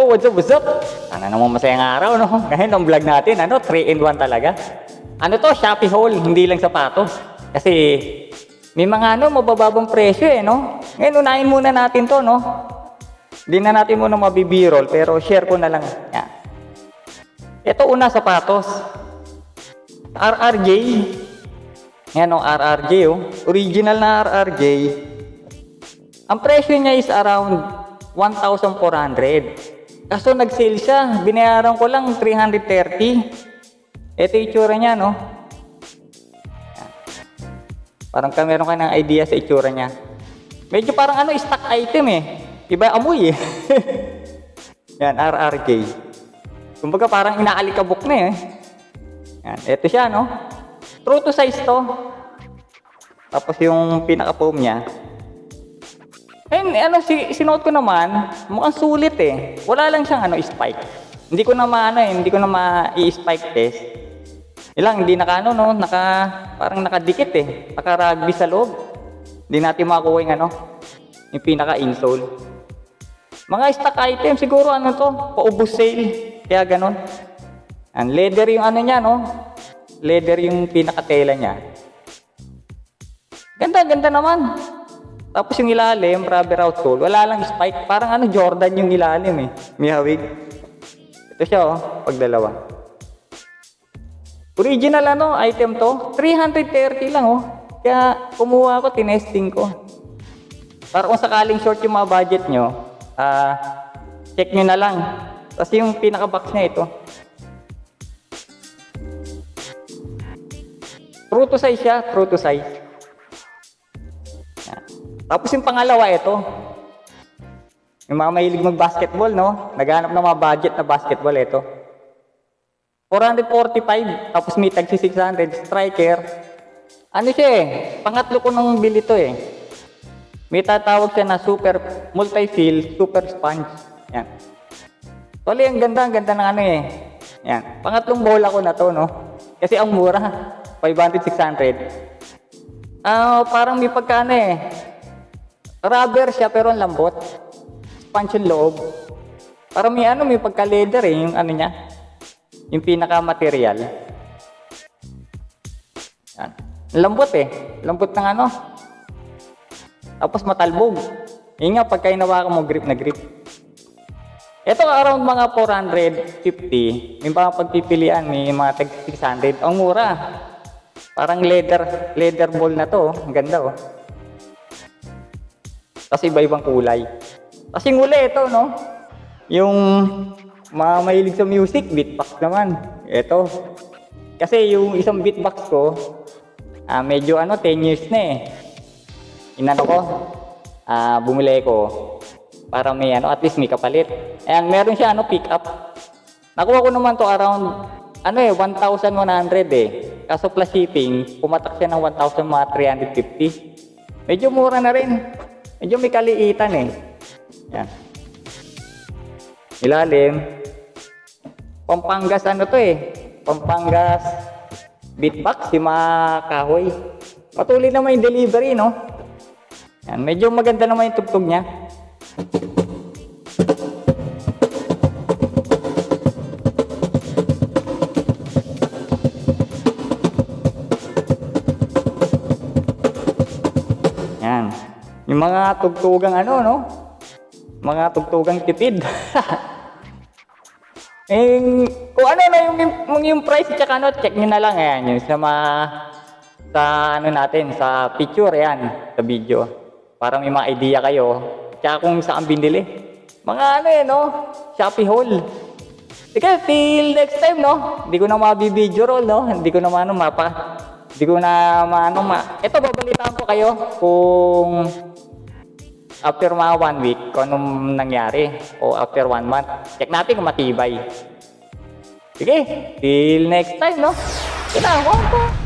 what's up? Sana naman masayang araw, no? Ngayon, ang vlog natin, 3-in-1 talaga. Ano to, Shopee haul, hindi lang sapatos. Kasi, may mga mabababang presyo no? Ngayon, unahin muna natin to, no? Hindi na natin muna mabibirol, pero share ko na lang. Yan. Ito una, sapatos. RRJ. Yan o, RRJ Original na RRJ. Ang presyo niya is around 1,400. Kaso nag-sale siya. Binayaran ko lang 330. Ito yung itsura niya, no? Yan. Parang meron ka ng idea sa itsura niya. Medyo parang stock item Iba amoy Yan, RRJ. Kumbaga parang inaalikabok na Yan, ito siya, no? True to size to. Tapos yung pinaka-foam niya. Ayun, sinuot ko naman, mukhang sulit Wala lang siyang spike. Hindi ko na hindi ko na ma-i-spike test. Ilang, hindi no? Parang nakadikit Naka-rugby sa loob. Hindi natin makuha yung yung pinaka-insole. Mga stock item, siguro to, paubos sale. Kaya ganon. And leather yung niya, no? Leather yung pinaka-tela niya. Ganda naman. Tapos yung ilalim, rubber outsole, wala lang spike. Parang Jordan yung ilalim May hawig. Ito siya pagdalawa. Original item to. 330 lang Kaya kumuha ko, tinesting ko. Para kung sakaling short yung mga budget nyo, check nyo na lang. Kasi yung pinaka-box niya ito. True to size siya, true to size. Yan. Tapos yung pangalawa ito. Yung mga mahilig mag-basketball, no? Naghanap ng mga budget na basketball ito. 445, tapos may tag 600, striker. Siya pangatlo ko nang bili to May tatawag siya na super multi-fill, super sponge. Yan. Tuloy, ang ganda ng Yan. Pangatlong bola ko na to, no? Kasi ang mura. 500, 600. Parang may pagkano rubber siya pero ang lambot. Sponge yung loob. Parang may pagka-leather yung niya. Yung pinaka-material. Yan. Lambot Lambot ng Tapos matalbog. Yun nga, pagka hinawakan mo, grip na grip. Ito around mga 450. May mga pagpipilian, may mga tag 600. Ang mura. Parang leather ball na to. Ang ganda Kasi iba-ibang kulay. Kasi nguli ito, no? Yung mga mahilig sa music, beatbox naman. Ito. Kasi yung isang beatbox ko, medyo 10 years na ko. Bumili ko. Para may at least may kapalit. Ayan, meron siya pick up. Nakuha ko naman to around 1,100 Kaso plus shipping, pumatak siya ng 1,350. Medyo mura na rin. Medyo may kaliitan Yan. Ilalim. Pampangas to Pampangas beatbox, si mga kahoy. Patuloy naman yung delivery, no? Yan, medyo maganda naman yung tugtog niya. Yan. Yung mga tugtugang no? Mga tugtugang tipid. Kung na yung price tsaka check nyo na lang yung sa natin, sa picture sa video. Para may mga idea kayo. Tsaka kung saan binili. Mga Shopee haul. Sige, till next time, no? Hindi ko na mabibideo roll, no? Hindi ko na Ito, babalitaan ko kayo kung after mga 1 week, kung anong nangyari. O after 1 month. Check natin kung matibay. Sige, till next time, no? Ito na,